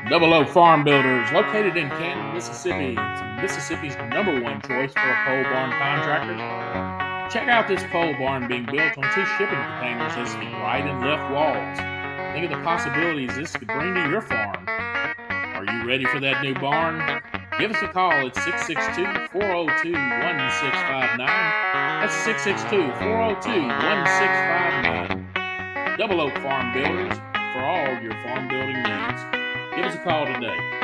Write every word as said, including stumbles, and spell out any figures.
Double O Farm Builders, located in Canton, Mississippi. It's Mississippi's number one choice for a pole barn contractor. Check out this pole barn being built on two shipping containers as the right and left walls. Think of the possibilities this could bring to your farm. Are you ready for that new barn? Give us a call at six six two, four oh two, one six five nine. That's six six two, four oh two, one six five nine. Double O Farm Builders, for all your farm building needs. Give us a call today.